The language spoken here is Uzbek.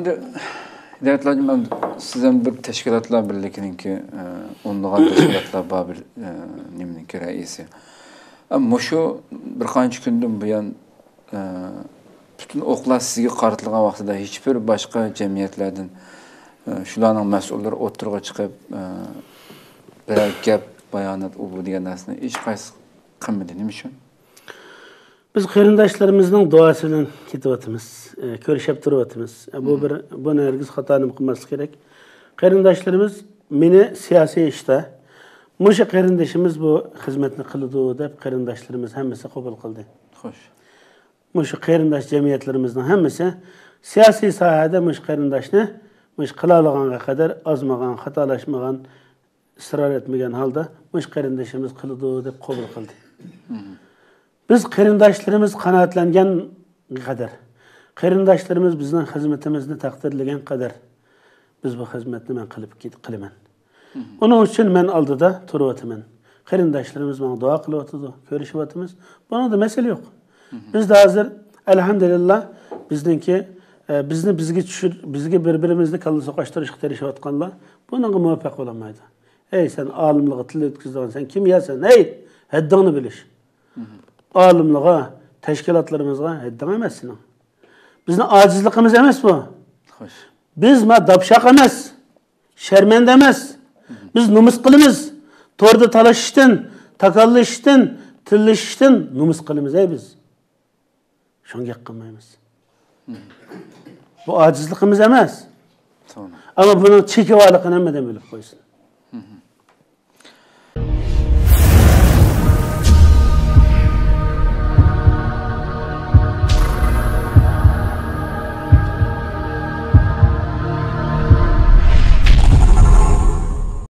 Endi hidayatlarım ben sizden bir teşkilatlar birliğininki onluğan teşkilatlar var bir nimeninki reisi. Ama şu bir qancha kundan buyon bütün oklar sizga qaratilgan vaqtida hech bir boshqa jamiyatlardan shularning mas'ullari o'tirg'a chiqib biror gap bayonot u degan narsani hech qaysi qilmadi. Nima uchun? Biz qarindoshlarımızın duasıyla ketyapmiz, ko'rishib turyapmiz. Buni hergiz xatonim qilmaslik kerak. Qarindoshlarimiz meni siyosiy ishda mushu qarindoshimiz bu xizmatni qiladi deb qarindoshlarimiz hammasi qabul qildi. Xo'sh. Mushu qarindosh jamiyatlarimizning hammasi siyosiy sohada mush qarindoshni mush qila olganga qadar ozmagan, xatolashmagan, isror etmagan holda mush qarindoshimiz qiladi deb qabul qildi. Biz qarindoshlarimiz qanoatlangan qadar, qarindoshlarimiz bizning xizmatimizni taqdirlagan qadar biz bu xizmatni men qilaman. Onun uchun men oldida turyapman. Qarindoshlarimiz menga duo qilyapti, ko'rishyapmiz. Buningda masala yo'q. Biz de hozir elhamdülillah bizningki bizga bir-birimizni kalla soqashtirishga tirishayotganlar bunga muvaffaq bo'lmaydi. Ey sen olimlig'i til yetkazgan, sen kim yasan? Ey, haddingni bilish. Olimlig'a, tashkilotlarimizga hadding emas sening. Bizning ojizligimiz emas bu. Xo'sh. Biz dapshaq emas, sharmanda emas. Biz numus qilamiz. To'rda talashishdan, takallashishdan, tillashishdan numus qilamiz ey biz. Şunga qilmaymiz. Bu ojizligimiz emas. Tamam. Ama bunun chekivoliqini hammadan bilib qo'ysin.